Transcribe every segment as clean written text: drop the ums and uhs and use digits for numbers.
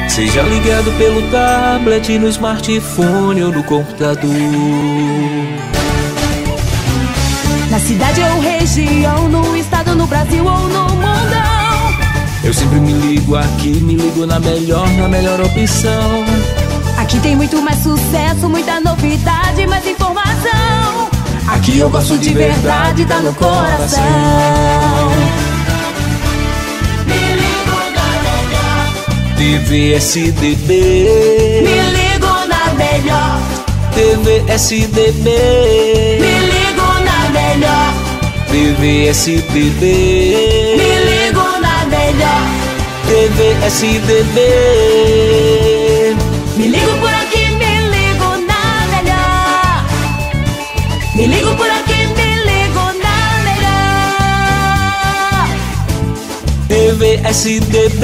Seja ligado pelo tablet, no smartphone ou no computador. Na cidade ou região, no estado, no Brasil ou no mundão. Eu sempre me ligo aqui, me ligo na melhor opção. Aqui tem muito mais sucesso, muita novidade, mais informação. Aqui eu gosto de verdade, tá no coração. Me ligo na melhor TV SDB. Me ligo na melhor TV SDB. Me ligo na melhor TV SDB. Me ligo na melhor TV SDB. Me ligo por aqui, me ligo na melhor. Me ligo por aqui, me ligo na melhor. TV SDB.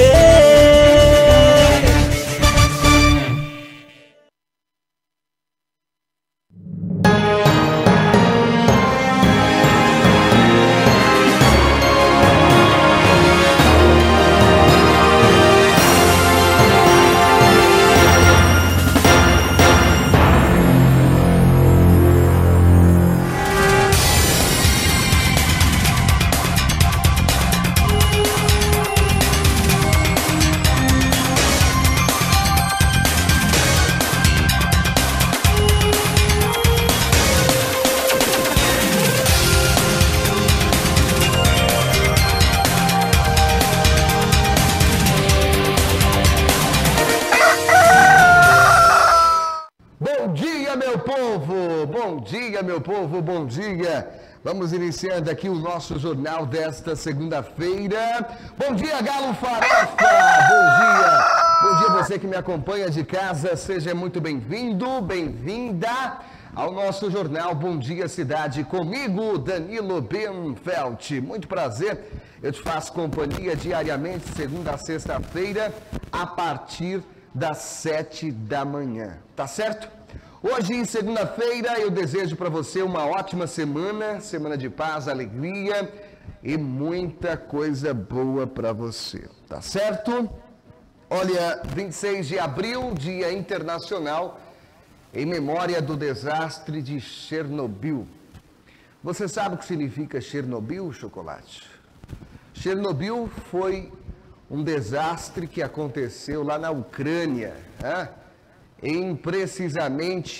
Meu povo, bom dia! Vamos iniciando aqui o nosso jornal desta segunda-feira. Bom dia, Galo Farofa! Bom dia! Bom dia você que me acompanha de casa, seja muito bem-vindo, bem-vinda ao nosso jornal Bom Dia Cidade. Comigo, Danilo Benfeld. Muito prazer, eu te faço companhia diariamente, segunda a sexta-feira, a partir das 7 da manhã, tá certo? Hoje, segunda-feira, eu desejo para você uma ótima semana de paz, alegria e muita coisa boa para você, tá certo? Olha, 26 de abril, Dia Internacional em memória do desastre de Chernobyl. Você sabe o que significa Chernobyl, Chocolate? Chernobyl foi um desastre que aconteceu lá na Ucrânia, né? Em precisamente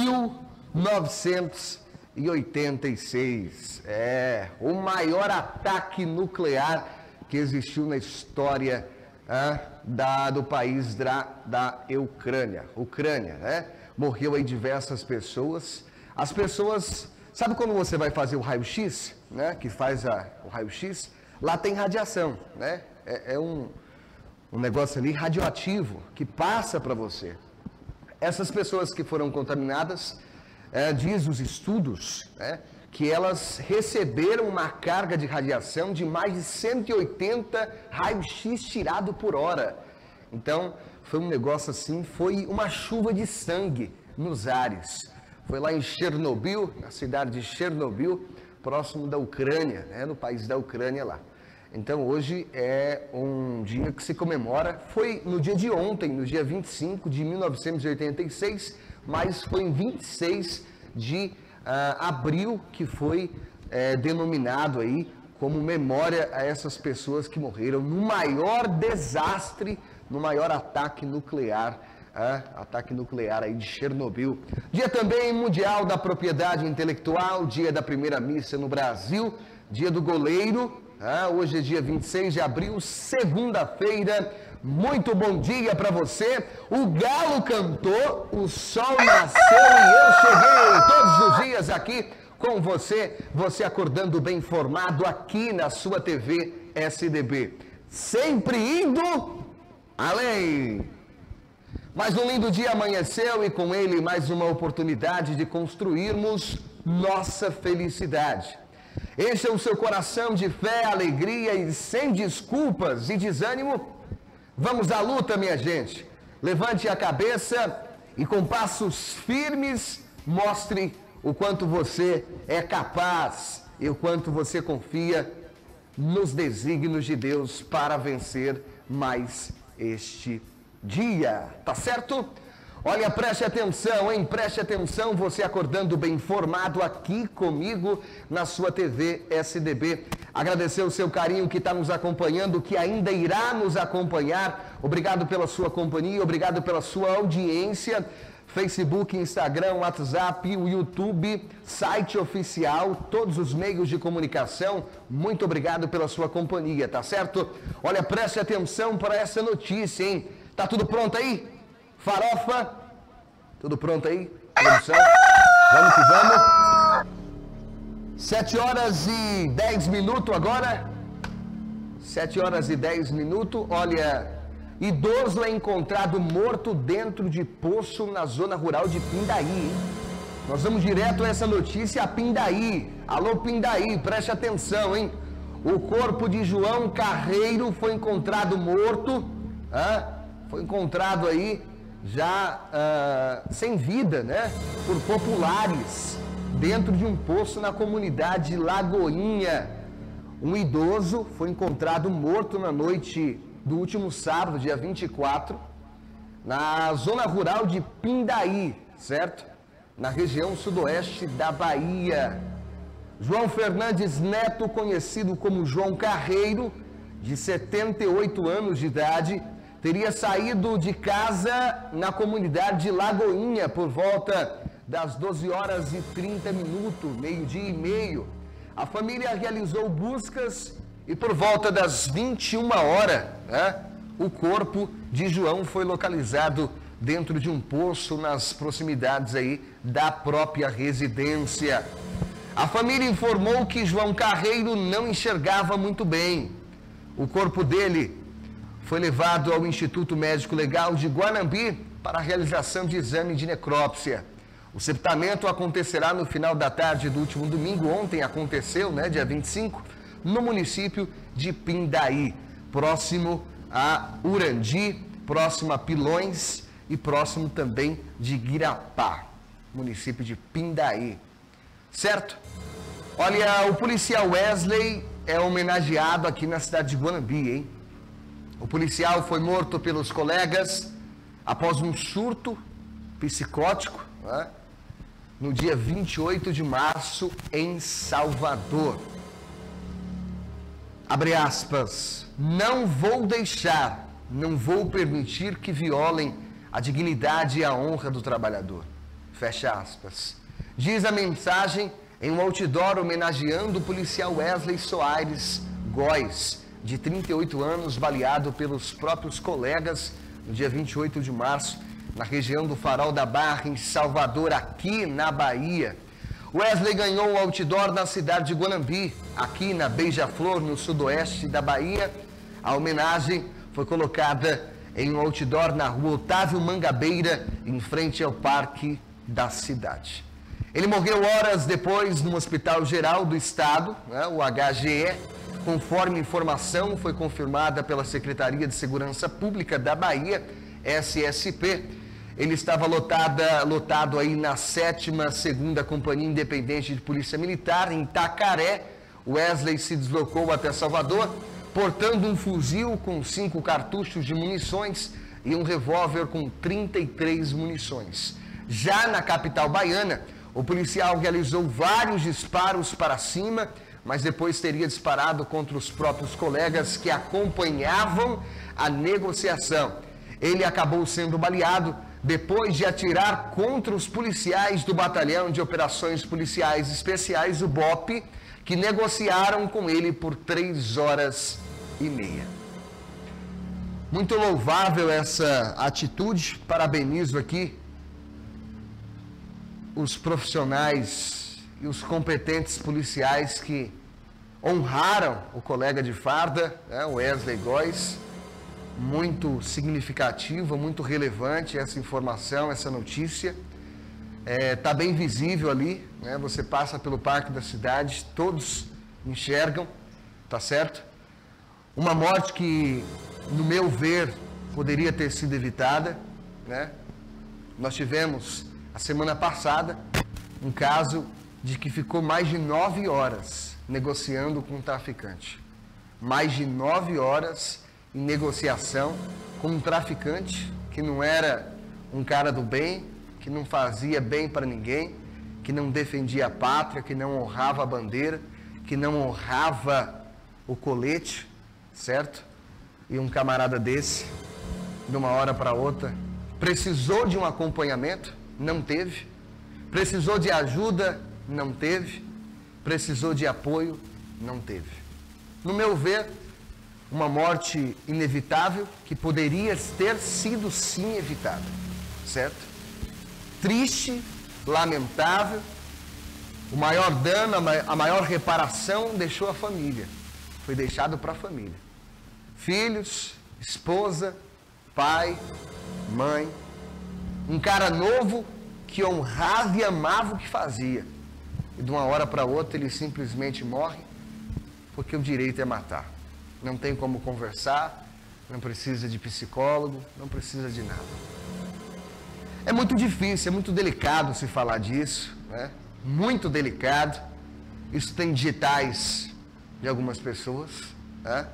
1986. O maior ataque nuclear que existiu na história do país da Ucrânia, né? Morreu aí diversas pessoas. As pessoas, sabe quando você vai fazer o raio-x, né? Que faz o raio-x, lá tem radiação, né? É um negócio ali radioativo que passa para você. Essas pessoas que foram contaminadas, diz os estudos, que elas receberam uma carga de radiação de mais de 180 raios-x tirado por hora. Então, foi um negócio assim, foi uma chuva de sangue nos ares. Foi lá em Chernobyl, na cidade de Chernobyl, próximo da Ucrânia, no país da Ucrânia lá. Então, hoje é um dia que se comemora, foi no dia de ontem, no dia 25 de 1986, mas foi em 26 de abril que foi denominado aí como memória a essas pessoas que morreram no maior desastre, no maior ataque nuclear aí de Chernobyl. Dia também mundial da propriedade intelectual, dia da primeira missa no Brasil, dia do goleiro. Hoje é dia 26 de abril, segunda-feira. Muito bom dia para você. O galo cantou, o sol nasceu e eu cheguei todos os dias aqui com você, você acordando bem informado aqui na sua TV SDB. Sempre indo além. Mas um lindo dia amanheceu e com ele mais uma oportunidade de construirmos nossa felicidade. Encha o seu coração de fé, alegria e sem desculpas e desânimo. Vamos à luta, minha gente. Levante a cabeça e com passos firmes mostre o quanto você é capaz e o quanto você confia nos desígnios de Deus para vencer mais este dia, tá certo? Olha, preste atenção, hein? Preste atenção, você acordando bem informado aqui comigo na sua TV SDB. Agradecer o seu carinho que está nos acompanhando, que ainda irá nos acompanhar. Obrigado pela sua companhia, obrigado pela sua audiência. Facebook, Instagram, WhatsApp, o YouTube, site oficial, todos os meios de comunicação. Muito obrigado pela sua companhia, tá certo? Olha, preste atenção para essa notícia, hein? Tá tudo pronto aí? Farofa? Tudo pronto aí? Produção? Vamos que vamos. 7 horas e 10 minutos agora. 7 horas e 10 minutos. Olha, idoso é encontrado morto dentro de poço na zona rural de Pindaí, hein? Nós vamos direto a essa notícia a Pindaí. Alô, Pindaí, preste atenção, hein? O corpo de João Carreiro foi encontrado morto. Foi encontrado aí já sem vida, né? Por populares dentro de um poço na comunidade Lagoinha. Um idoso foi encontrado morto na noite do último sábado, dia 24, na zona rural de Pindaí, certo? Na região sudoeste da Bahia. João Fernandes Neto, conhecido como João Carreiro, de 78 anos de idade, teria saído de casa na comunidade de Lagoinha por volta das 12 horas e 30 minutos, meio-dia e meio. A família realizou buscas e por volta das 21 horas, o corpo de João foi localizado dentro de um poço nas proximidades aí da própria residência. A família informou que João Carreiro não enxergava muito bem. O corpo dele foi levado ao Instituto Médico Legal de Guanambi para a realização de exame de necrópsia. O sepultamento acontecerá no final da tarde do último domingo. Ontem aconteceu, né, dia 25, no município de Pindaí, próximo a Urandi, próximo a Pilões e próximo também de Guirapá, município de Pindaí. Certo? Olha, o policial Wesley é homenageado aqui na cidade de Guanambi, hein? O policial foi morto pelos colegas após um surto psicótico, né, no dia 28 de março em Salvador. Abre aspas, não vou permitir que violem a dignidade e a honra do trabalhador. Fecha aspas. Diz a mensagem em um outdoor homenageando o policial Wesley Soares Góes, de 38 anos, baleado pelos próprios colegas no dia 28 de março, na região do Farol da Barra, em Salvador, aqui na Bahia. Wesley ganhou um outdoor na cidade de Guanambi, aqui na Beija-Flor, no sudoeste da Bahia. A homenagem foi colocada em um outdoor na rua Otávio Mangabeira, em frente ao Parque da cidade. Ele morreu horas depois no Hospital Geral do Estado, né, o HGE, conforme informação foi confirmada pela Secretaria de Segurança Pública da Bahia, SSP. Ele estava lotado aí na 7ª Companhia Independente de Polícia Militar, em Itacaré. Wesley se deslocou até Salvador, portando um fuzil com 5 cartuchos de munições e um revólver com 33 munições. Já na capital baiana, o policial realizou vários disparos para cima, mas depois teria disparado contra os próprios colegas que acompanhavam a negociação. Ele acabou sendo baleado depois de atirar contra os policiais do Batalhão de Operações Policiais Especiais, o BOP, que negociaram com ele por 3 horas e meia. Muito louvável essa atitude, parabenizo aqui os profissionais e os competentes policiais que honraram o colega de farda, né, o Wesley Góes. Muito significativa, muito relevante essa informação, essa notícia. Está bem visível ali, né? Você passa pelo Parque da Cidade, todos enxergam, tá certo? Uma morte que, no meu ver, poderia ter sido evitada, né? Nós tivemos, a semana passada, um caso de que ficou mais de 9 horas negociando com um traficante. Mais de 9 horas em negociação com um traficante que não era um cara do bem, que não fazia bem para ninguém, que não defendia a pátria, que não honrava a bandeira, que não honrava o colete, certo? E um camarada desse, de uma hora para outra, precisou de um acompanhamento, não teve. Precisou de ajuda, não teve. Precisou de apoio, não teve. No meu ver, uma morte inevitável que poderia ter sido sim evitada, certo? Triste, lamentável, o maior dano, a maior reparação deixou a família. Foi deixado para a família. Filhos, esposa, pai, mãe. Um cara novo que honrava e amava o que fazia. E de uma hora para outra ele simplesmente morre porque o direito é matar. Não tem como conversar, não precisa de psicólogo, não precisa de nada. É muito difícil, é muito delicado se falar disso, né? Muito delicado. Isso tem digitais de algumas pessoas, né?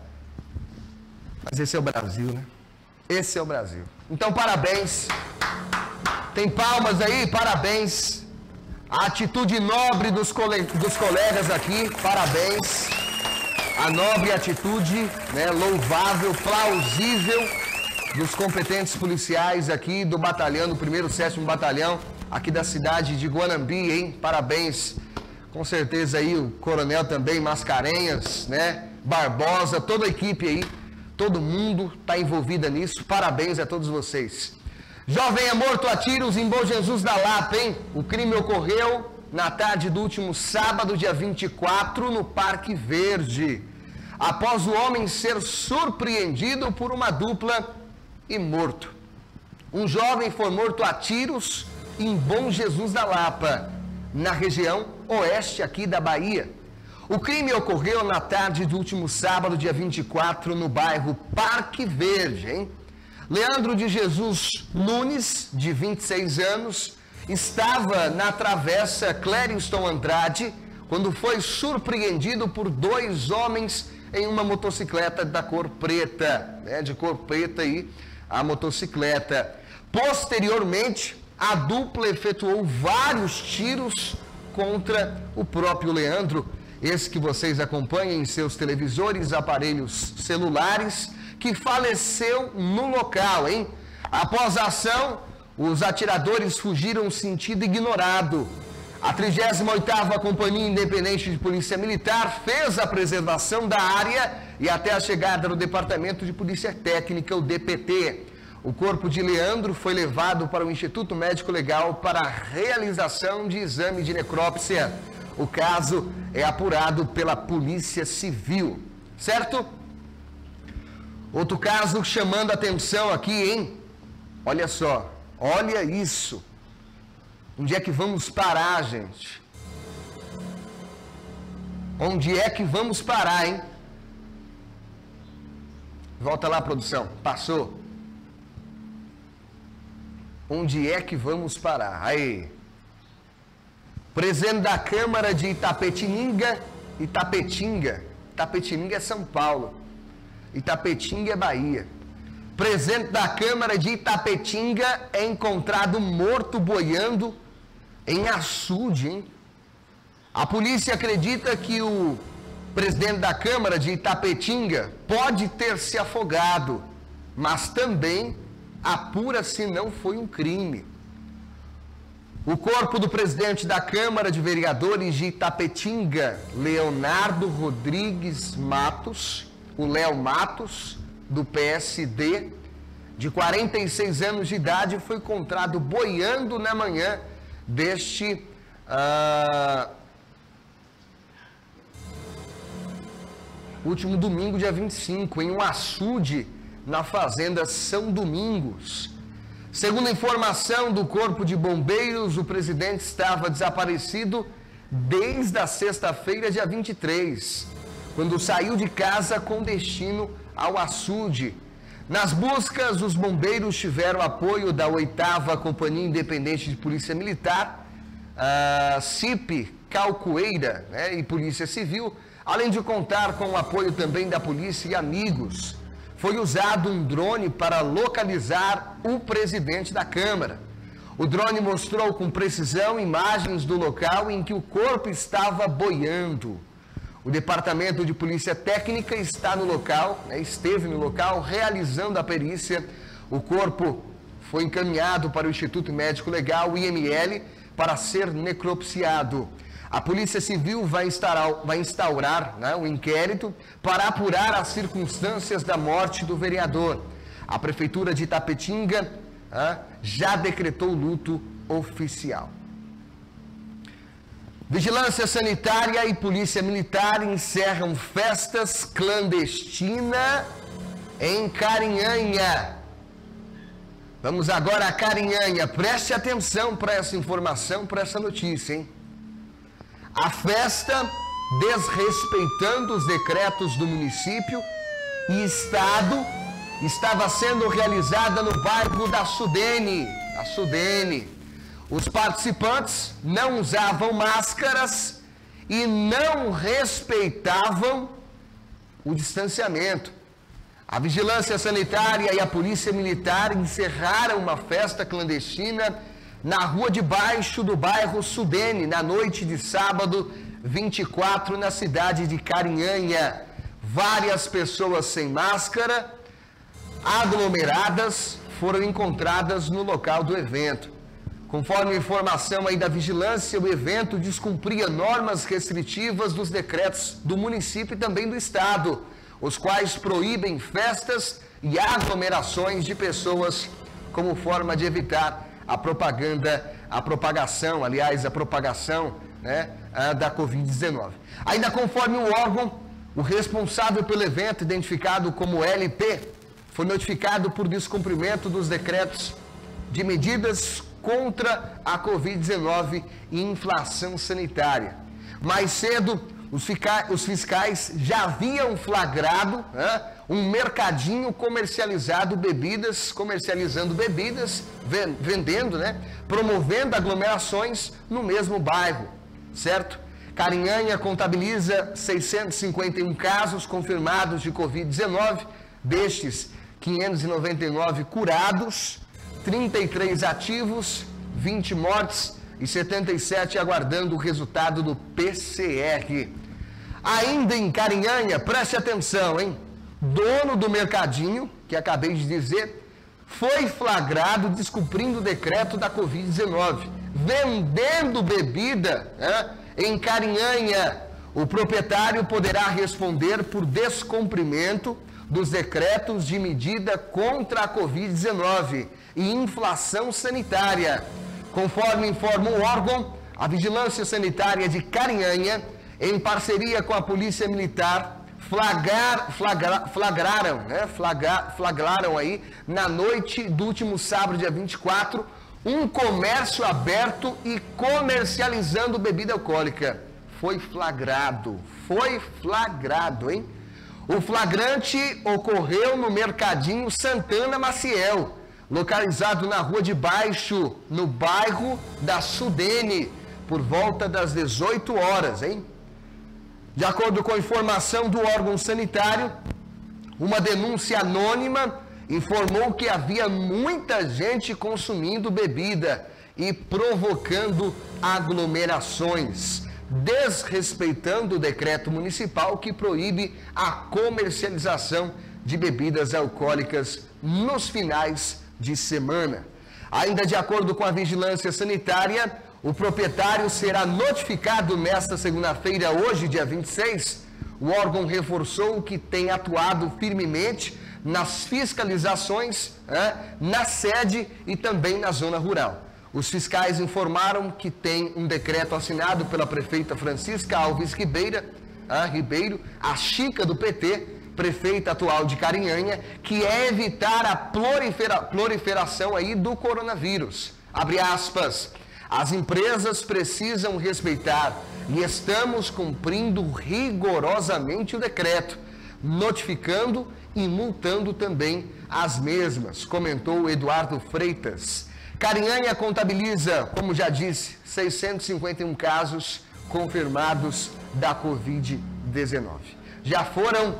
Mas esse é o Brasil, né? Esse é o Brasil. Então, parabéns. Tem palmas aí? Parabéns. A atitude nobre dos colegas aqui, parabéns. A nobre atitude, né, louvável, plausível dos competentes policiais aqui do batalhão, do 1º e 7º Batalhão, aqui da cidade de Guanambi, hein? Parabéns. Com certeza aí o coronel também, Mascarenhas, né? Barbosa, toda a equipe aí, todo mundo está envolvida nisso. Parabéns a todos vocês. Jovem é morto a tiros em Bom Jesus da Lapa, hein? O crime ocorreu na tarde do último sábado, dia 24, no Parque Verde, após o homem ser surpreendido por uma dupla e morto. Um jovem foi morto a tiros em Bom Jesus da Lapa, na região oeste aqui da Bahia. O crime ocorreu na tarde do último sábado, dia 24, no bairro Parque Verde, hein? Leandro de Jesus Nunes, de 26 anos, estava na travessa Clériston Andrade quando foi surpreendido por 2 homens em uma motocicleta da cor preta, né? De cor preta aí, a motocicleta. Posteriormente, a dupla efetuou vários tiros contra o próprio Leandro, esse que vocês acompanham em seus televisores, aparelhos celulares, que faleceu no local, hein? Após a ação, os atiradores fugiram sentido ignorado. A 38ª Companhia Independente de Polícia Militar fez a preservação da área e até a chegada do Departamento de Polícia Técnica, o DPT. O corpo de Leandro foi levado para o Instituto Médico Legal para a realização de exame de necrópsia. O caso é apurado pela Polícia Civil, certo? Outro caso chamando a atenção aqui, hein? Olha só, olha isso. Onde é que vamos parar, gente? Onde é que vamos parar, hein? Volta lá, produção. Passou. Onde é que vamos parar? Aí. Presidente da Câmara de Itapetinga. Itapetinga é São Paulo. Itapetinga é Bahia. Presidente da Câmara de Itapetinga é encontrado morto boiando em açude, hein? A polícia acredita que o presidente da Câmara de Itapetinga pode ter se afogado, mas também apura se não foi um crime. O corpo do presidente da Câmara de Vereadores de Itapetinga, Leonardo Rodrigues Matos, o Léo Matos, do PSD, de 46 anos de idade, foi encontrado boiando na manhã deste último domingo, dia 25, em um açude na fazenda São Domingos. Segundo a informação do Corpo de Bombeiros, o presidente estava desaparecido desde a sexta-feira, dia 23, quando saiu de casa com destino ao açude. Nas buscas, os bombeiros tiveram apoio da 8ª Companhia Independente de Polícia Militar, CIP Calcoeira, né, e Polícia Civil, além de contar com o apoio também da polícia e amigos. foi usado um drone para localizar o presidente da Câmara. O drone mostrou com precisão imagens do local em que o corpo estava boiando. O Departamento de Polícia Técnica esteve no local realizando a perícia. O corpo foi encaminhado para o Instituto Médico Legal, IML, para ser necropsiado. A Polícia Civil vai instaurar um inquérito para apurar as circunstâncias da morte do vereador. A Prefeitura de Itapetinga já decretou luto oficial. Vigilância Sanitária e Polícia Militar encerram festas clandestinas em Carinhanha. Vamos agora a Carinhanha. Preste atenção para essa informação, para essa notícia, hein? A festa, desrespeitando os decretos do município e estado, estava sendo realizada no bairro da Sudene. Os participantes não usavam máscaras e não respeitavam o distanciamento. A Vigilância Sanitária e a Polícia Militar encerraram uma festa clandestina na rua de baixo do bairro Sudene, na noite de sábado 24, na cidade de Carinhanha. Várias pessoas sem máscara, aglomeradas, foram encontradas no local do evento. Conforme informação aí da vigilância, o evento descumpria normas restritivas dos decretos do município e também do estado, os quais proíbem festas e aglomerações de pessoas como forma de evitar a propagação da Covid-19. Ainda conforme o órgão, o responsável pelo evento, identificado como LP, foi notificado por descumprimento dos decretos de medidas contra a Covid-19 e inflação sanitária. Mais cedo, os fiscais já haviam flagrado um mercadinho comercializando bebidas, vendendo, promovendo aglomerações no mesmo bairro, certo? Carinhanha contabiliza 651 casos confirmados de Covid-19, destes 599 curados, 33 ativos, 20 mortes e 77 aguardando o resultado do PCR. Ainda em Carinhanha, preste atenção, hein? Dono do mercadinho, que acabei de dizer, foi flagrado descumprindo o decreto da Covid-19, vendendo bebida em Carinhanha. O proprietário poderá responder por descumprimento dos decretos de medida contra a Covid-19 e inflação sanitária. Conforme informa o órgão, a Vigilância Sanitária de Carinhanha, em parceria com a Polícia Militar, flagraram aí, na noite do último sábado, dia 24, um comércio aberto e comercializando bebida alcoólica. Foi flagrado, hein? O flagrante ocorreu no Mercadinho Santana Maciel, localizado na Rua de Baixo, no bairro da Sudene, por volta das 18 horas, hein? De acordo com a informação do órgão sanitário, uma denúncia anônima informou que havia muita gente consumindo bebida e provocando aglomerações, desrespeitando o decreto municipal que proíbe a comercialização de bebidas alcoólicas nos finais de semana. Ainda de acordo com a Vigilância Sanitária, o proprietário será notificado nesta segunda-feira, hoje, dia 26. O órgão reforçou que tem atuado firmemente nas fiscalizações na sede e também na zona rural. Os fiscais informaram que tem um decreto assinado pela prefeita Francisca Alves Ribeiro, a Chica do PT, prefeita atual de Carinhanha, que é evitar a proliferação aí do coronavírus. Abre aspas. As empresas precisam respeitar e estamos cumprindo rigorosamente o decreto, notificando e multando também as mesmas, comentou Eduardo Freitas. Carinhanha contabiliza, como já disse, 651 casos confirmados da Covid-19. Já foram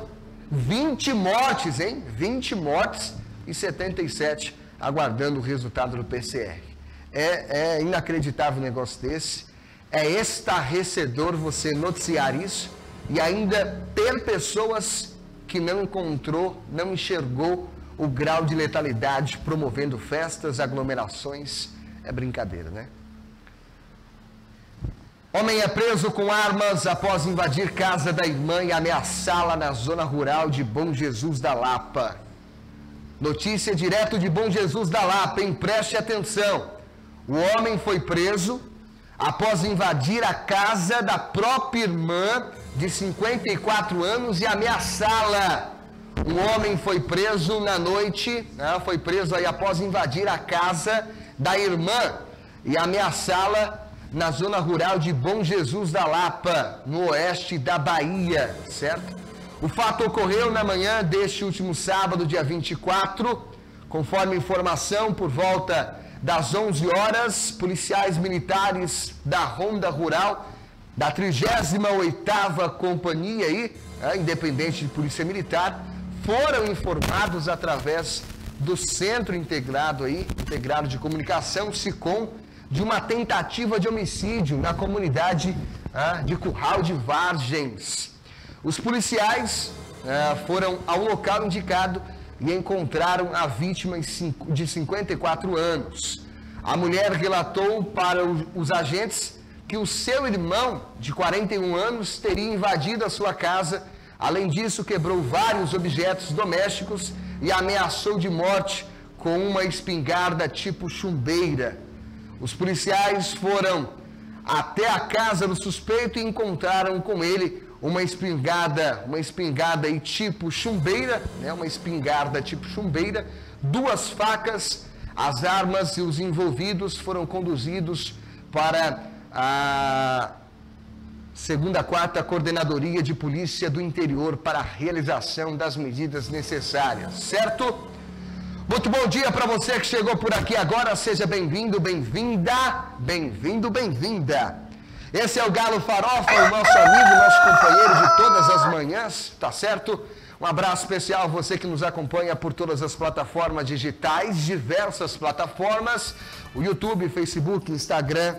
20 mortes, hein? 20 mortes e 77 aguardando o resultado do PCR. É inacreditável um negócio desse. É estarrecedor você noticiar isso e ainda ter pessoas que não encontrou, não enxergou o grau de letalidade promovendo festas, aglomerações. É brincadeira, né? Homem é preso com armas após invadir casa da irmã e ameaçá-la na zona rural de Bom Jesus da Lapa. Notícia direto de Bom Jesus da Lapa, hein? Preste atenção. O homem foi preso após invadir a casa da própria irmã de 54 anos e ameaçá-la. Um homem foi preso na noite, foi preso aí após invadir a casa da irmã e ameaçá-la na zona rural de Bom Jesus da Lapa, no oeste da Bahia, certo? O fato ocorreu na manhã deste último sábado, dia 24, conforme informação, por volta das 11 horas, policiais militares da Ronda Rural, da 38ª Companhia aí, Independente de Polícia Militar, foram informados através do Centro Integrado de Comunicação, SICOM, de uma tentativa de homicídio na comunidade de Curral de Vargens. Os policiais foram ao local indicado e encontraram a vítima de 54 anos. A mulher relatou para os agentes que o seu irmão, de 41 anos, teria invadido a sua casa. Além disso, quebrou vários objetos domésticos e ameaçou de morte com uma espingarda tipo chumbeira. Os policiais foram até a casa do suspeito e encontraram com ele uma espingarda aí tipo chumbeira, uma espingarda tipo chumbeira, 2 facas. As armas e os envolvidos foram conduzidos para a 2ª Coordenadoria de Polícia do Interior para a realização das medidas necessárias, certo? Muito bom dia para você que chegou por aqui agora, seja bem-vindo, bem-vinda, bem-vindo, bem-vinda. Esse é o Galo Farofa, o nosso amigo, nosso companheiro de todas as manhãs, tá certo? Um abraço especial a você que nos acompanha por todas as plataformas digitais, diversas plataformas, o YouTube, Facebook, Instagram,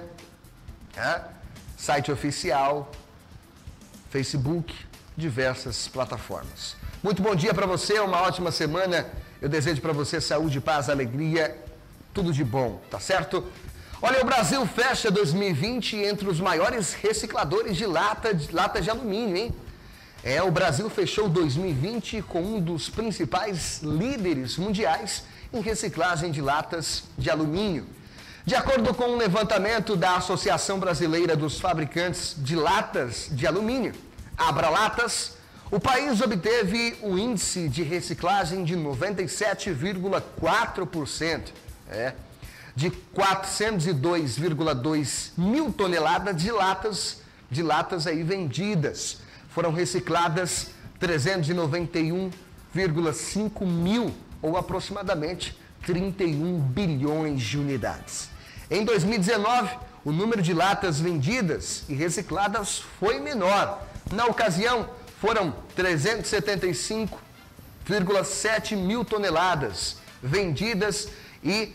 site oficial, Facebook, diversas plataformas. Muito bom dia para você, uma ótima semana. Eu desejo para você saúde, paz, alegria, tudo de bom, tá certo? Olha, o Brasil fecha 2020 entre os maiores recicladores de lata de alumínio, hein? O Brasil fechou 2020 com um dos principais líderes mundiais em reciclagem de latas de alumínio. De acordo com um levantamento da Associação Brasileira dos Fabricantes de Latas de Alumínio, Abralatas, o país obteve o índice de reciclagem de 97,4%, de 402,2 mil toneladas de latas aí vendidas. Foram recicladas 391,5 mil, ou aproximadamente 31 bilhões de unidades. Em 2019, o número de latas vendidas e recicladas foi menor. Na ocasião, foram 375,7 mil toneladas vendidas e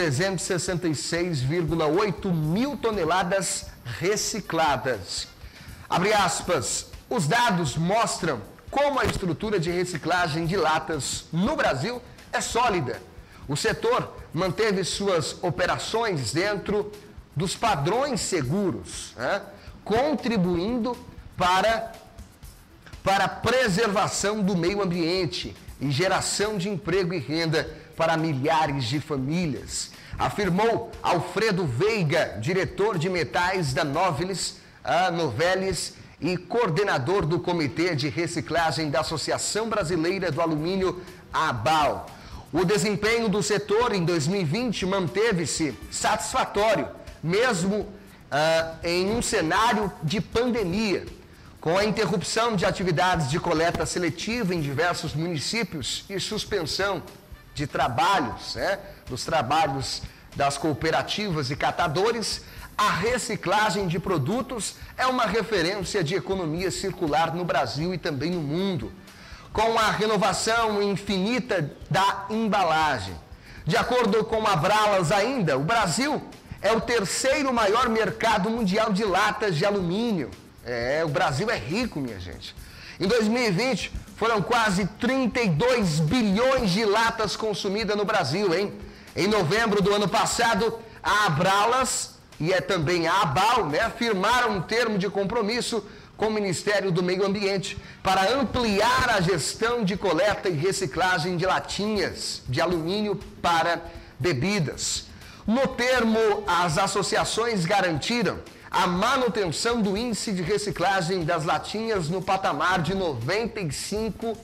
366,8 mil toneladas recicladas. Abre aspas, os dados mostram como a estrutura de reciclagem de latas no Brasil é sólida. O setor manteve suas operações dentro dos padrões seguros, contribuindo para a preservação do meio ambiente e geração de emprego e renda para milhares de famílias, afirmou Alfredo Veiga, diretor de metais da Novelis e coordenador do Comitê de Reciclagem da Associação Brasileira do Alumínio, ABAL. O desempenho do setor em 2020 manteve-se satisfatório, mesmo em um cenário de pandemia, com a interrupção de atividades de coleta seletiva em diversos municípios e suspensão de trabalhos, dos trabalhos das cooperativas e catadores. A reciclagem de produtos é uma referência de economia circular no Brasil e também no mundo. com a renovação infinita da embalagem. De acordo com a Abralas ainda, o Brasil é o terceiro maior mercado mundial de latas de alumínio. O Brasil é rico, minha gente. Em 2020, foram quase 32 bilhões de latas consumidas no Brasil, hein? Em novembro do ano passado, a Abralas e também a ABAL, firmaram um termo de compromisso com o Ministério do Meio Ambiente para ampliar a gestão de coleta e reciclagem de latinhas de alumínio para bebidas. No termo, as associações garantiram a manutenção do índice de reciclagem das latinhas no patamar de 95%,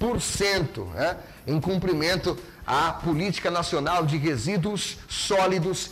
em cumprimento à Política Nacional de Resíduos Sólidos,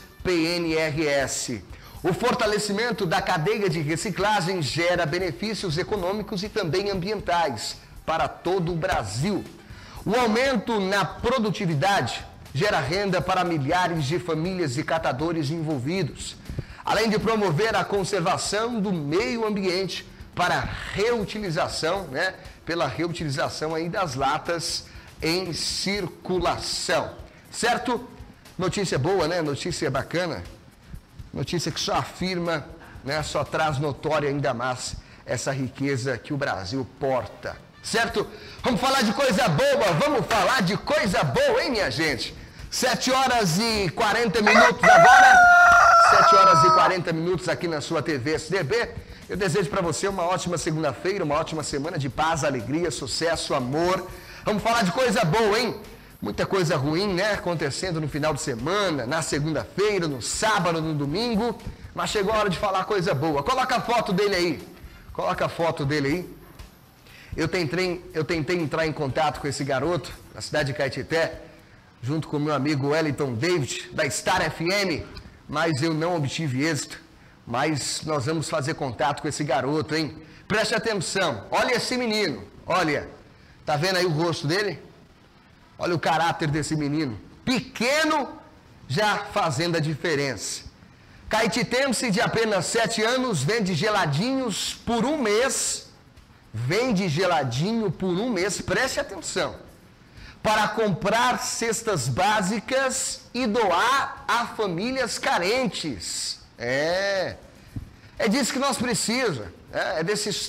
PNRS. O fortalecimento da cadeia de reciclagem gera benefícios econômicos e também ambientais para todo o Brasil. O aumento na produtividade gera renda para milhares de famílias e catadores envolvidos, além de promover a conservação do meio ambiente para reutilização, pela reutilização aí das latas em circulação. Certo? Notícia boa, Notícia bacana. Notícia que só afirma, só traz notória ainda mais essa riqueza que o Brasil porta. Certo? Vamos falar de coisa boa, vamos falar de coisa boa, hein, minha gente? 7 horas e 40 minutos agora. 7 horas e 40 minutos aqui na sua TV SDB. Eu desejo para você uma ótima segunda-feira, uma ótima semana de paz, alegria, sucesso, amor. Vamos falar de coisa boa, hein? Muita coisa ruim, acontecendo no final de semana, na segunda-feira, no sábado, no domingo. Mas chegou a hora de falar coisa boa. Coloca a foto dele aí. Coloca a foto dele aí. Eu tentei entrar em contato com esse garoto, na cidade de Caetité, junto com meu amigo Wellington David, da Star FM, mas eu não obtive êxito. Mas nós vamos fazer contato com esse garoto, hein? Preste atenção. Olha esse menino. Olha. Tá vendo aí o rosto dele? Olha o caráter desse menino. Pequeno, já fazendo a diferença. Caetitense de apenas 7 anos vende geladinhos por um mês. Vende geladinho por um mês. Preste atenção. Para comprar cestas básicas e doar a famílias carentes. É disso que nós precisamos. É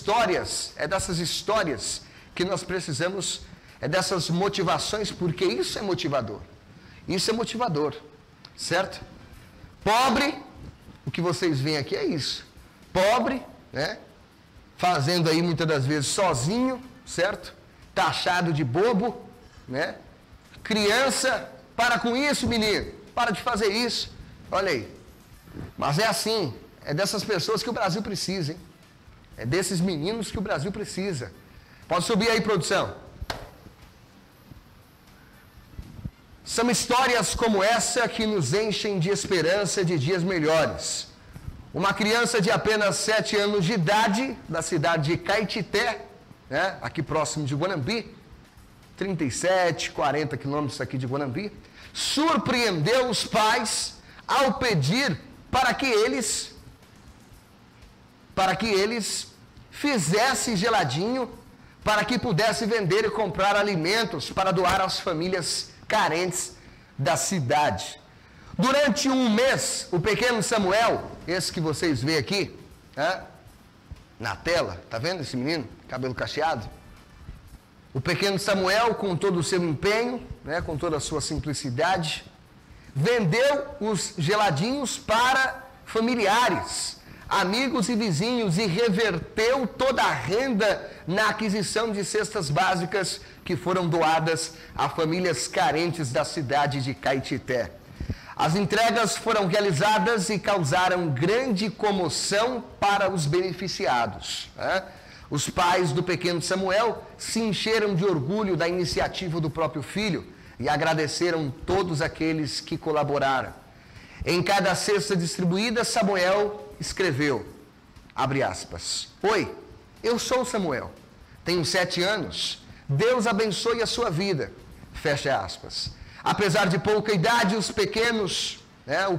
dessas histórias que nós precisamos. É dessas motivações, porque isso é motivador. Isso é motivador, certo? Pobre, o que vocês veem aqui é isso. Pobre, fazendo aí muitas das vezes sozinho, certo? Taxado de bobo, Criança, para com isso, menino. Para de fazer isso. Olha aí. Mas é assim, é dessas pessoas que o Brasil precisa, hein? É desses meninos que o Brasil precisa. Pode subir aí, produção. São histórias como essa que nos enchem de esperança de dias melhores. Uma criança de apenas 7 anos de idade, da cidade de Caetité, aqui próximo de Guanambi, 37, 40 quilômetros aqui de Guanambi, surpreendeu os pais ao pedir para que eles fizessem geladinho, para que pudesse vender e comprar alimentos para doar às famílias carentes da cidade. Durante um mês, o pequeno Samuel, esse que vocês veem aqui, na tela, tá vendo esse menino? Cabelo cacheado. O pequeno Samuel, com todo o seu empenho, com toda a sua simplicidade, vendeu os geladinhos para familiares, amigos e vizinhos e reverteu toda a renda na aquisição de cestas básicas que foram doadas a famílias carentes da cidade de Caetité. As entregas foram realizadas e causaram grande comoção para os beneficiados. Os pais do pequeno Samuel se encheram de orgulho da iniciativa do próprio filho e agradeceram todos aqueles que colaboraram. Em cada cesta distribuída, Samuel escreveu, abre aspas, Oi, eu sou Samuel, tenho 7 anos, Deus abençoe a sua vida, fecha aspas. Apesar de pouca idade, os pequenos, o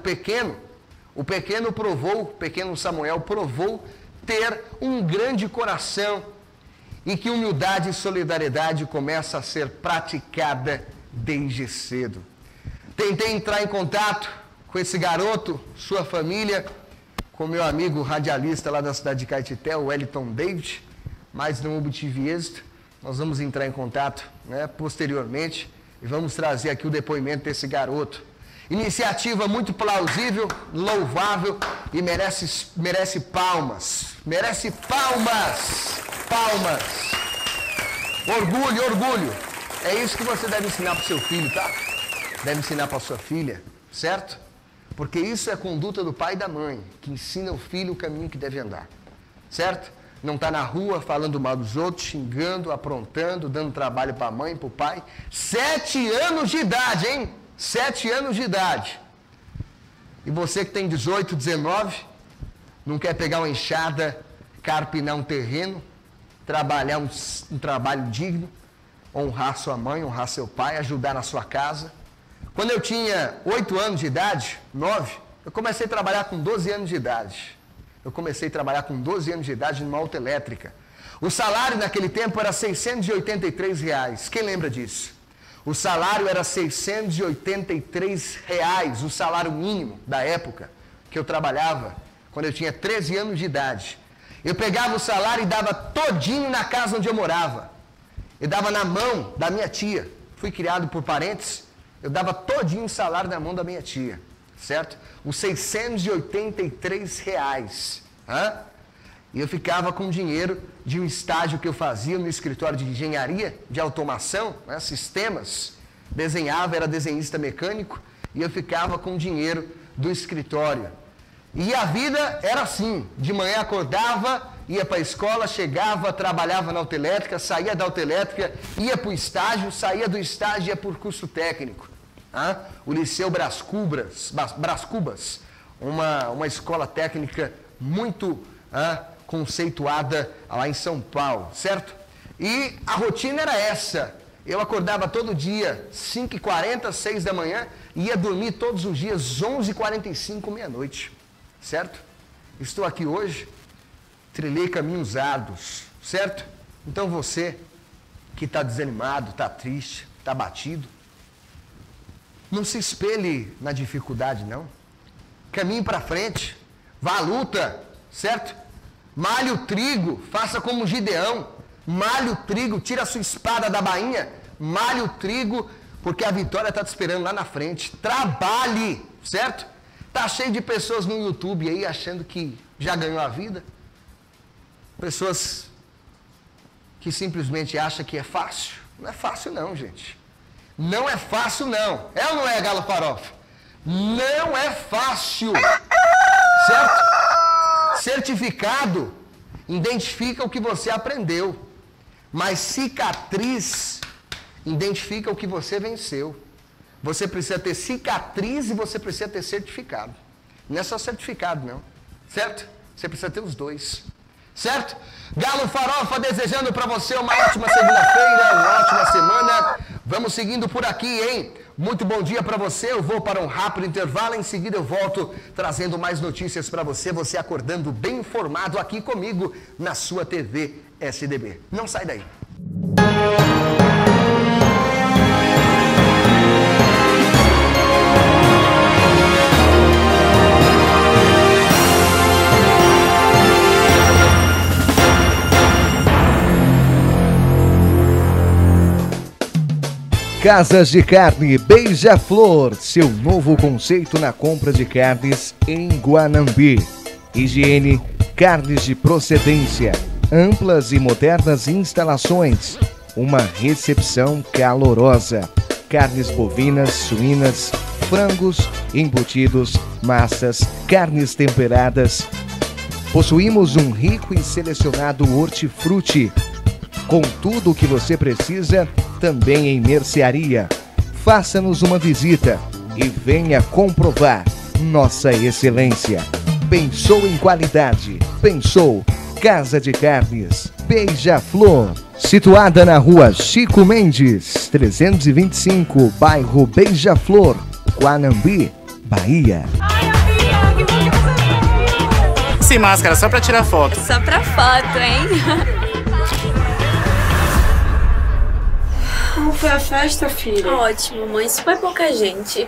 pequeno Samuel provou ter um grande coração em que humildade e solidariedade começam a ser praticada desde cedo. Tentei entrar em contato com esse garoto, sua família, com meu amigo radialista lá da cidade de Caetité, o Wellington David, mas não obtive êxito. Nós vamos entrar em contato, né, posteriormente e vamos trazer aqui o depoimento desse garoto. Iniciativa muito plausível, louvável e merece palmas. Merece palmas! Palmas! Orgulho, orgulho! É isso que você deve ensinar para o seu filho, tá? Deve ensinar para a sua filha, certo? Porque isso é a conduta do pai e da mãe, que ensina o filho o caminho que deve andar, certo? Não está na rua falando mal dos outros, xingando, aprontando, dando trabalho para a mãe, para o pai. 7 anos de idade, hein? 7 anos de idade. E você que tem 18, 19, não quer pegar uma enxada, carpinar um terreno, trabalhar um trabalho digno, honrar sua mãe, honrar seu pai, ajudar na sua casa. Quando eu tinha 8 anos de idade, 9, eu comecei a trabalhar com 12 anos de idade. Eu comecei a trabalhar com 12 anos de idade numa autoelétrica. O salário naquele tempo era R$683. Quem lembra disso? O salário era R$683, o salário mínimo da época que eu trabalhava, quando eu tinha 13 anos de idade. Eu pegava o salário e dava todinho na casa onde eu morava. Eu dava na mão da minha tia. Fui criado por parentes. Eu dava todinho o salário na mão da minha tia, certo? Os R$683. E eu ficava com dinheiro de um estágio que eu fazia no escritório de engenharia, de automação, né, sistemas. Desenhava, era desenhista mecânico, e eu ficava com dinheiro do escritório. E a vida era assim, de manhã acordava, ia para a escola, chegava, trabalhava na autoelétrica, saía da autoelétrica, ia para o estágio, saía do estágio e ia para o curso técnico. O Liceu Brás Cubas, uma escola técnica muito conceituada lá em São Paulo, certo? E a rotina era essa. Eu acordava todo dia, 5h40, 6 da manhã, e ia dormir todos os dias, 11h45, meia-noite, certo? Estou aqui hoje, trilhei caminhos árduos, certo? Então você que está desanimado, está triste, está batido, não se espelhe na dificuldade, não. Caminhe para frente, vá à luta, certo? Malhe o trigo, faça como Gideão. Malhe o trigo, tira a sua espada da bainha, malhe o trigo, porque a vitória está te esperando lá na frente. Trabalhe, certo? Tá cheio de pessoas no YouTube aí achando que já ganhou a vida. Pessoas que simplesmente acham que é fácil. Não é fácil não, gente. Não é fácil não. É ou não é, Galo Farofa? Não é fácil. Certo? Certificado identifica o que você aprendeu. Mas cicatriz identifica o que você venceu. Você precisa ter cicatriz e você precisa ter certificado. Não é só certificado, não. Certo? Você precisa ter os dois. Certo? Galo Farofa desejando para você uma ótima segunda-feira, uma ótima semana. Vamos seguindo por aqui, hein? Muito bom dia para você. Eu vou para um rápido intervalo. Em seguida eu volto trazendo mais notícias para você. Você acordando bem informado aqui comigo na sua TV SDB. Não sai daí. Casas de Carne Beija-Flor, seu novo conceito na compra de carnes em Guanambi. Higiene, carnes de procedência, amplas e modernas instalações, uma recepção calorosa, carnes bovinas, suínas, frangos, embutidos, massas, carnes temperadas. Possuímos um rico e selecionado hortifruti, com tudo o que você precisa, também em mercearia. Faça-nos uma visita e venha comprovar nossa excelência. Pensou em qualidade? Pensou Casa de Carnes Beija-Flor, situada na rua Chico Mendes, 325, bairro Beija-Flor, Guanambi, Bahia. Sem máscara, só pra tirar foto. Só pra foto, hein? Como foi a festa, filha? Ótimo, mãe. Super pouca gente.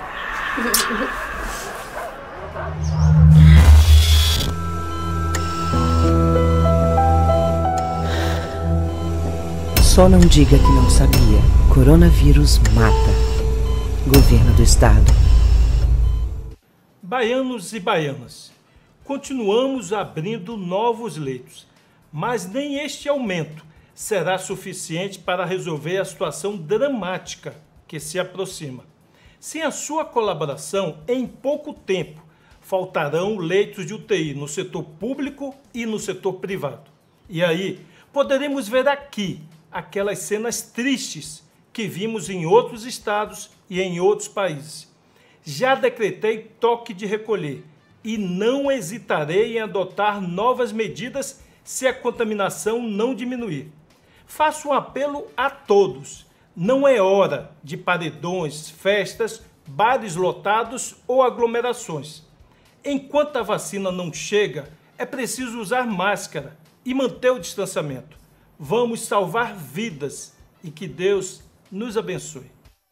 Só não diga que não sabia. Coronavírus mata. Governo do Estado. Baianos e baianas, continuamos abrindo novos leitos, mas nem este aumento será suficiente para resolver a situação dramática que se aproxima. Sem a sua colaboração, em pouco tempo, faltarão leitos de UTI no setor público e no setor privado. E aí, poderemos ver aqui aquelas cenas tristes que vimos em outros estados e em outros países. Já decretei toque de recolher e não hesitarei em adotar novas medidas se a contaminação não diminuir. Faço um apelo a todos. Não é hora de paredões, festas, bares lotados ou aglomerações. Enquanto a vacina não chega, é preciso usar máscara e manter o distanciamento. Vamos salvar vidas e que Deus nos abençoe.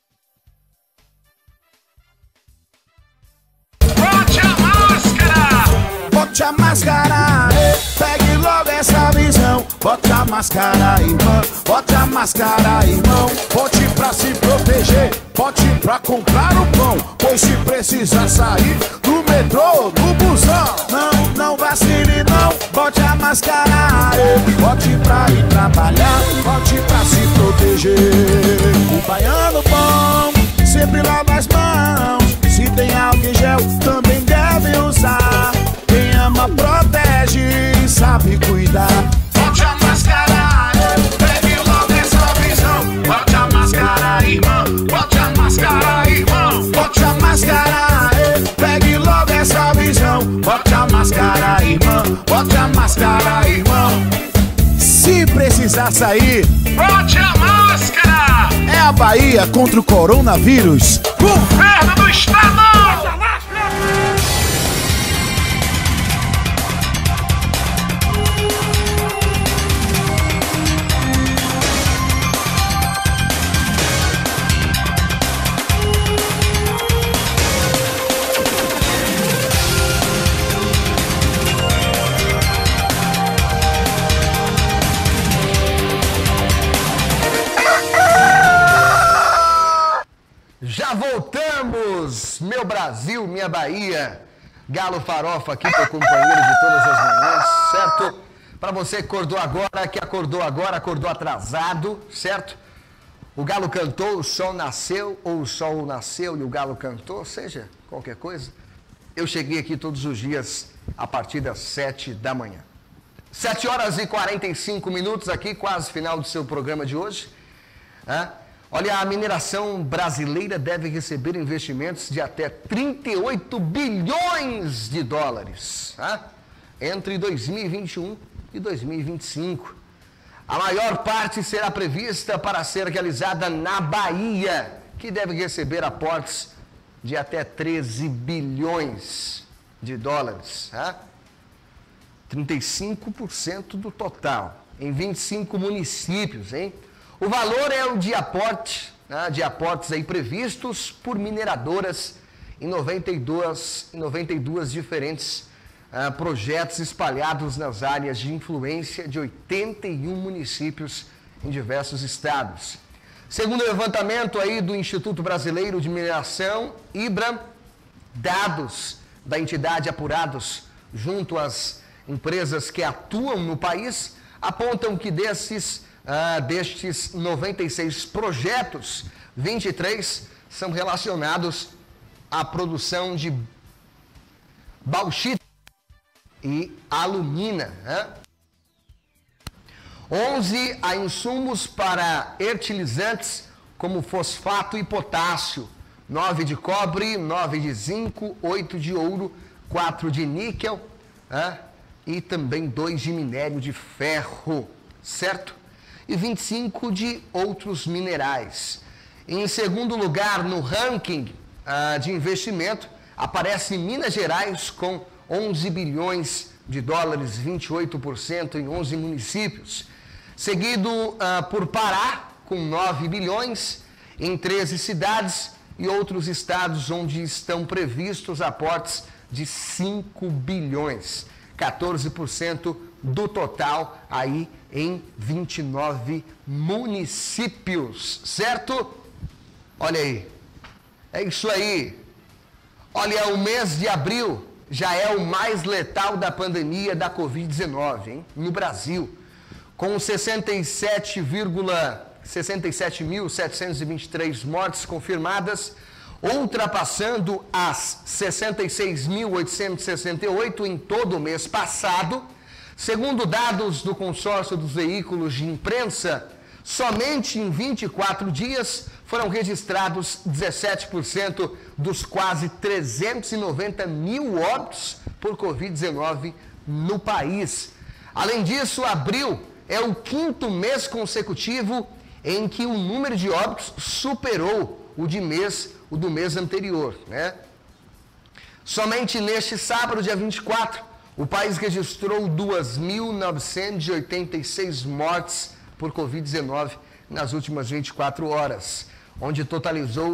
Bote a máscara, pegue logo essa visão. Bote a máscara, irmão, bote a máscara, irmão. Bote pra se proteger, bote pra comprar o pão. Pois se precisar sair do metrô, do busão, não vacile não. Bote a máscara, bote pra ir trabalhar, bote pra se proteger. O baiano bom sempre lava as mãos. Se tem álcool em gel, também deve usar. Quem ama protege, sabe cuidar. Bote a máscara, pegue logo essa visão. Bote a máscara, irmão, bote a máscara, irmão. Bote a máscara, pegue logo essa visão. Bote a máscara, irmão, bote a máscara, irmão. Se precisar sair, bote a máscara. É a Bahia contra o coronavírus. Governo do Estado. Já voltamos, meu Brasil, minha Bahia. Galo Farofa aqui, teu companheiro de todas as manhãs, certo? Para você que acordou agora, acordou atrasado, certo? O galo cantou, o sol nasceu, ou o sol nasceu e o galo cantou, seja qualquer coisa. Eu cheguei aqui todos os dias a partir das 7 da manhã. 7 horas e 45 minutos aqui, quase final do seu programa de hoje. Olha, a mineração brasileira deve receber investimentos de até 38 bilhões de dólares entre 2021 e 2025. A maior parte será prevista para ser realizada na Bahia, que deve receber aportes de até 13 bilhões de dólares. 35% do total, em 25 municípios, hein? O valor é o de aportes aí previstos por mineradoras em 92 diferentes projetos espalhados nas áreas de influência de 81 municípios em diversos estados. Segundo o levantamento aí do Instituto Brasileiro de Mineração, IBRA, dados da entidade apurados junto às empresas que atuam no país, apontam que destes 96 projetos, 23 são relacionados à produção de bauxita e alumina. 11 a insumos para fertilizantes como fosfato e potássio, 9 de cobre, 9 de zinco, 8 de ouro, 4 de níquel e também 2 de minério de ferro, certo? E 25 de outros minerais. Em segundo lugar, no ranking de investimento, aparece Minas Gerais com 11 bilhões de dólares, 28% em 11 municípios. Seguido por Pará, com 9 bilhões em 13 cidades e outros estados onde estão previstos aportes de 5 bilhões, 14% do total aí em 29 municípios, certo? Olha aí, é isso aí. Olha, o mês de abril já é o mais letal da pandemia da Covid-19, hein? No Brasil, com 67.723 mortes confirmadas, ultrapassando as 66.868 em todo o mês passado. Segundo dados do consórcio dos veículos de imprensa, somente em 24 dias foram registrados 17% dos quase 390 mil óbitos por Covid-19 no país. Além disso, abril é o 5º mês consecutivo em que o número de óbitos superou o do mês anterior, né? Somente neste sábado, dia 24, o país registrou 2.986 mortes por Covid-19 nas últimas 24 horas, onde totalizou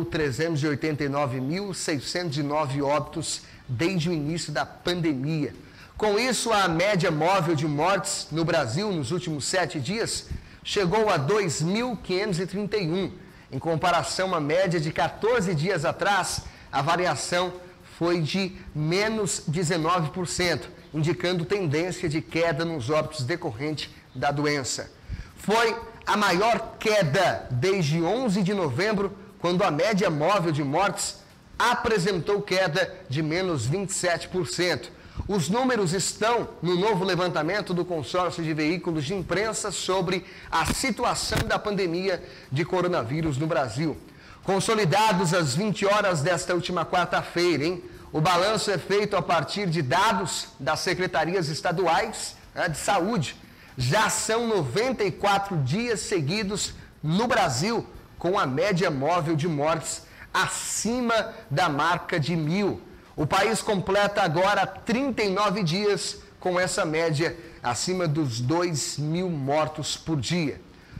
389.609 óbitos desde o início da pandemia. Com isso, a média móvel de mortes no Brasil nos últimos 7 dias chegou a 2.531. Em comparação à média de 14 dias atrás, a variação foi de menos 19%, indicando tendência de queda nos óbitos decorrente da doença. Foi a maior queda desde 11 de novembro, quando a média móvel de mortes apresentou queda de menos 27%. Os números estão no novo levantamento do consórcio de veículos de imprensa sobre a situação da pandemia de coronavírus no Brasil. Consolidados às 20 horas desta última quarta-feira, hein? O balanço é feito a partir de dados das secretarias estaduais de saúde. Já são 94 dias seguidos no Brasil com a média móvel de mortes acima da marca de 1.000. O país completa agora 39 dias com essa média acima dos 2.000 mortos por dia.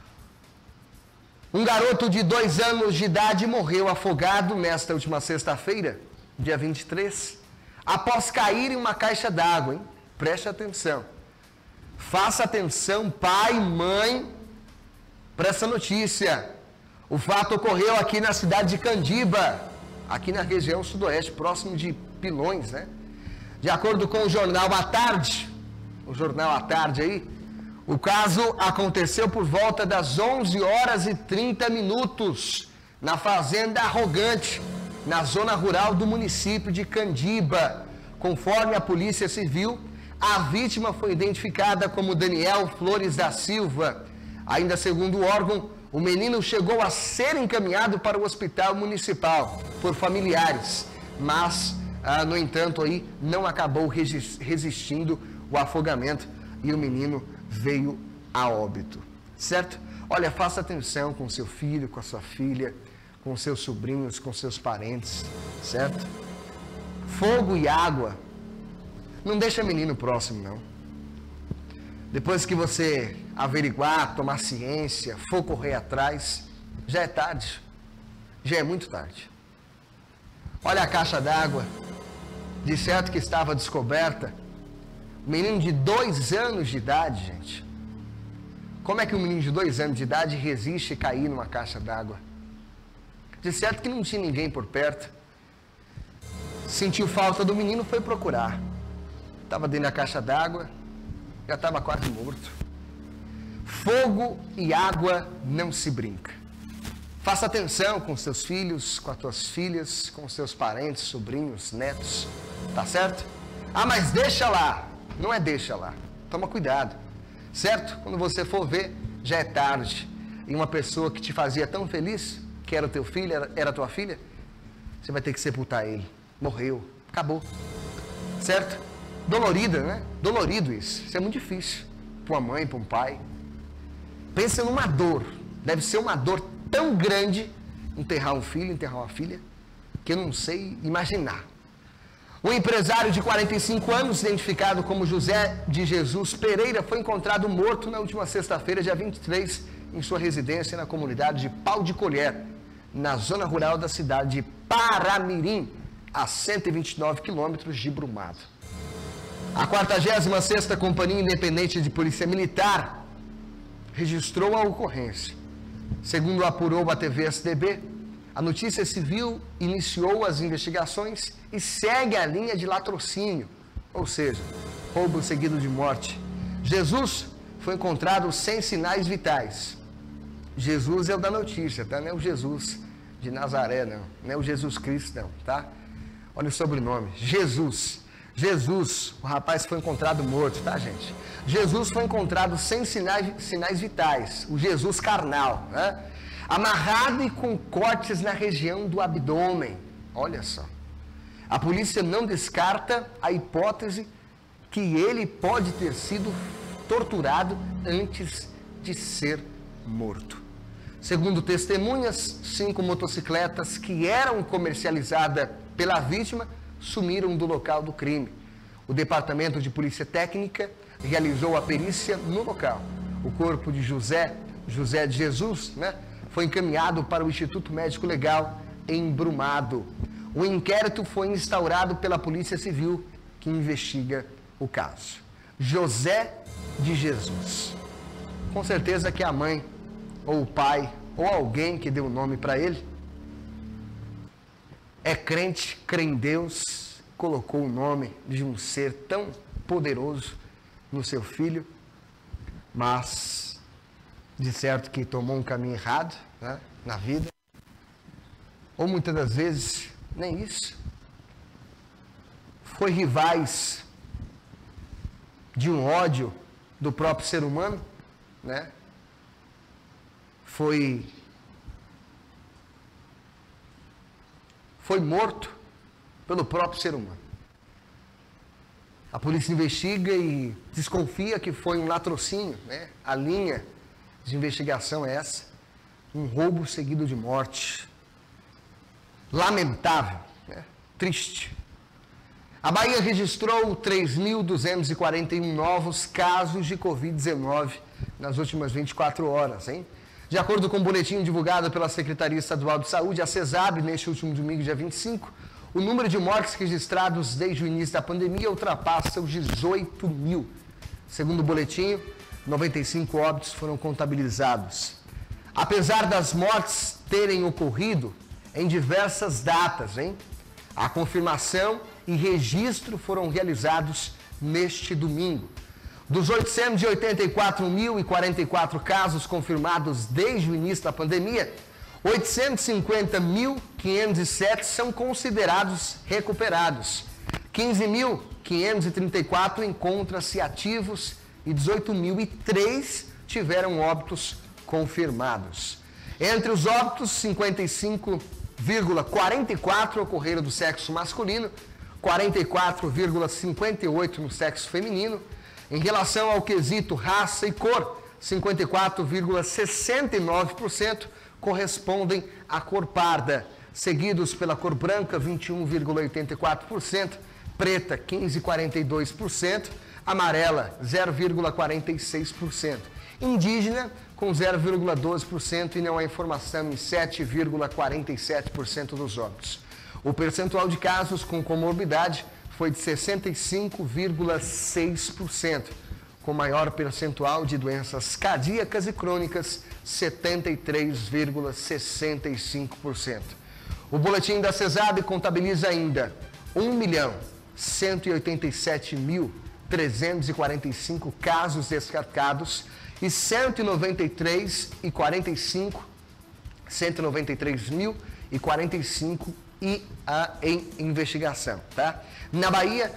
Um garoto de 2 anos de idade morreu afogado nesta última sexta-feira, dia 23, após cair em uma caixa d'água, hein? Preste atenção. Faça atenção, pai, mãe, para essa notícia. O fato ocorreu aqui na cidade de Candiba, aqui na região sudoeste, próximo de Pilões, né? De acordo com o Jornal à Tarde, o caso aconteceu por volta das 11 horas e 30 minutos, na Fazenda Arrogante, na zona rural do município de Candiba. Conforme a Polícia Civil, a vítima foi identificada como Daniel Flores da Silva. Ainda segundo o órgão, o menino chegou a ser encaminhado para o hospital municipal por familiares, mas, no entanto, aí não acabou resistindo o afogamento e o menino veio a óbito, certo? Olha, faça atenção com seu filho, com a sua filha, com seus sobrinhos, com seus parentes, certo? Fogo e água, não deixa menino próximo, não. Depois que você averiguar, tomar ciência, for correr atrás, já é tarde, já é muito tarde. Olha a caixa d'água, de certo que estava descoberta. Menino de 2 anos de idade, gente. Como é que um menino de 2 anos de idade resiste cair numa caixa d'água? De certo que não tinha ninguém por perto. Sentiu falta do menino, foi procurar. Estava dentro da caixa d'água, já estava quase morto. Fogo e água não se brinca. Faça atenção com seus filhos, com as suas filhas, com seus parentes, sobrinhos, netos, tá certo? Ah, mas deixa lá. Não é deixa lá. Toma cuidado, certo? Quando você for ver, já é tarde. E uma pessoa que te fazia tão feliz, que era o teu filho, era a tua filha, você vai ter que sepultar ele. Morreu, acabou, certo? Dolorida, né? Dolorido isso. Isso é muito difícil para uma mãe, para um pai. Pensa numa dor. Deve ser uma dor tão grande enterrar um filho, enterrar uma filha, que eu não sei imaginar. O empresário de 45 anos, identificado como José de Jesus Pereira, foi encontrado morto na última sexta-feira, dia 23, em sua residência na comunidade de Pau de Colher, na zona rural da cidade de Paramirim, a 129 quilômetros de Brumado. A 46ª Companhia Independente de Polícia Militar registrou a ocorrência. Segundo apurou a TV SDB, a Notícia Civil iniciou as investigações e segue a linha de latrocínio, ou seja, roubo seguido de morte. Jesus foi encontrado sem sinais vitais. Jesus é o da notícia, tá? Não é o Jesus de Nazaré, não é o Jesus Cristo, não, tá? Olha o sobrenome, Jesus. Jesus, o rapaz foi encontrado morto, tá, gente? Jesus foi encontrado sem sinais vitais, o Jesus carnal, né? Amarrado e com cortes na região do abdômen. Olha só. A polícia não descarta a hipótese que ele pode ter sido torturado antes de ser morto. Segundo testemunhas, 5 motocicletas que eram comercializadas pela vítima sumiram do local do crime. O Departamento de Polícia Técnica realizou a perícia no local. O corpo de José de Jesus, né, foi encaminhado para o Instituto Médico Legal em Brumado. O inquérito foi instaurado pela Polícia Civil, que investiga o caso. José de Jesus. Com certeza que a mãe, ou o pai, ou alguém que deu o nome para ele, é crente, crê em Deus, colocou o nome de um ser tão poderoso no seu filho, mas de certo que tomou um caminho errado, né, na vida, ou muitas das vezes nem isso. Foi rivais de um ódio do próprio ser humano, né? Foi morto pelo próprio ser humano. A polícia investiga e desconfia que foi um latrocínio, né? A linha de investigação é essa, um roubo seguido de morte. Lamentável, né? Triste. A Bahia registrou 3.241 novos casos de Covid-19 nas últimas 24 horas, hein? De acordo com o boletim divulgado pela Secretaria Estadual de Saúde, a CESAB, neste último domingo, dia 25, o número de mortes registrados desde o início da pandemia ultrapassa os 18 mil. Segundo o boletim, 95 óbitos foram contabilizados. Apesar das mortes terem ocorrido em diversas datas, hein? A confirmação e registro foram realizados neste domingo. Dos 884.044 casos confirmados desde o início da pandemia, 850.507 são considerados recuperados. 15.534 encontram-se ativos e 18.003 tiveram óbitos confirmados. Entre os óbitos, 55,44 ocorreram do sexo masculino, 44,58 no sexo feminino. Em relação ao quesito raça e cor, 54,69% correspondem à cor parda, seguidos pela cor branca, 21,84%, preta, 15,42%, amarela, 0,46%, indígena, com 0,12% e não há informação em 7,47% dos óbitos. O percentual de casos com comorbidade foi de 65,6%, com maior percentual de doenças cardíacas e crônicas, 73,65%. O boletim da CESAB contabiliza ainda 1.187.345 casos descartados e 193.045 em investigação, tá? Na Bahia,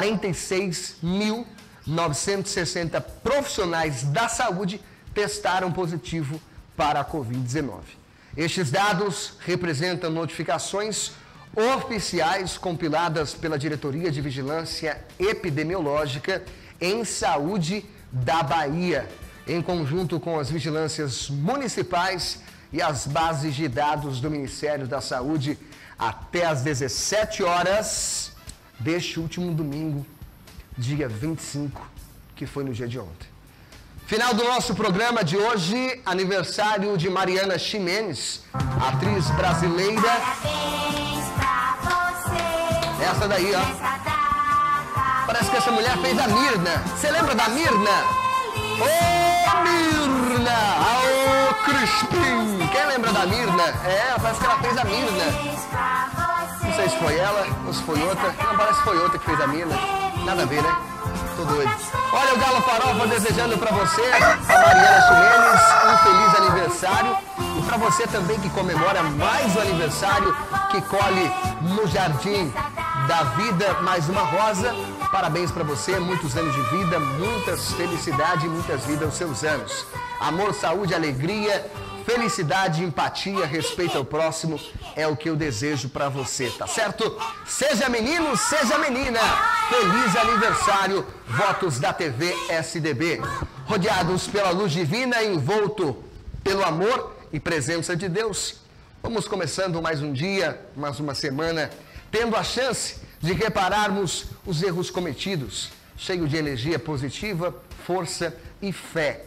46.960 profissionais da saúde testaram positivo para a Covid-19. Estes dados representam notificações oficiais compiladas pela Diretoria de Vigilância Epidemiológica em Saúde da Bahia, em conjunto com as vigilâncias municipais e as bases de dados do Ministério da Saúde, até às 17 horas deste último domingo, dia 25, que foi no dia de ontem. Final do nosso programa de hoje, aniversário de Mariana Ximenes, atriz brasileira. Parabéns pra você. Essa daí, ó. Parece que essa mulher fez a Mirna. Você lembra da Mirna? Ô, Mirna! Ô, Crispim! Quem lembra da Mirna? É, parece que ela fez a Mirna. Não sei se foi ela ou se foi outra. Não, parece que foi outra que fez a Mirna. Nada a ver, né? Tô doido. Olha o Galo Farofa desejando pra você, a Mariana Ximenes, um feliz aniversário. E pra você também que comemora mais um aniversário, que colhe no Jardim da Vida mais uma rosa. Parabéns pra você, muitos anos de vida, muitas felicidades e muitas vidas aos seus anos. Amor, saúde, alegria, felicidade, empatia, respeito ao próximo é o que eu desejo pra você, tá certo? Seja menino, seja menina. Feliz aniversário, votos da TV SDB. Rodeados pela luz divina, envolto pelo amor e presença de Deus. Vamos começando mais um dia, mais uma semana, tendo a chance de repararmos os erros cometidos, cheio de energia positiva, força e fé.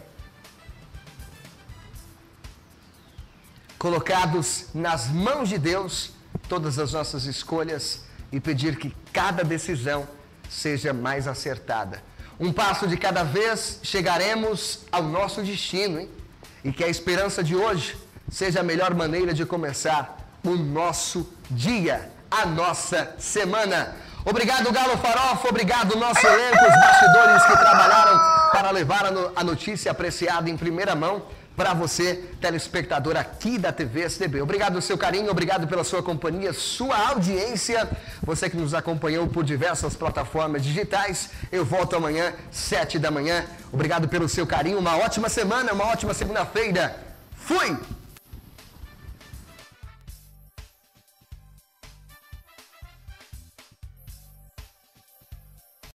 Colocados nas mãos de Deus, todas as nossas escolhas e pedir que cada decisão seja mais acertada. Um passo de cada vez chegaremos ao nosso destino, hein? E que a esperança de hoje seja a melhor maneira de começar o nosso dia, a nossa semana. Obrigado, Galo Farofa, obrigado, nosso elenco, os bastidores que trabalharam para levar a notícia apreciada em primeira mão para você, telespectador aqui da TV SDB. Obrigado pelo seu carinho, obrigado pela sua companhia, sua audiência. Você que nos acompanhou por diversas plataformas digitais. Eu volto amanhã, 7 da manhã. Obrigado pelo seu carinho, uma ótima semana, uma ótima segunda-feira. Fui!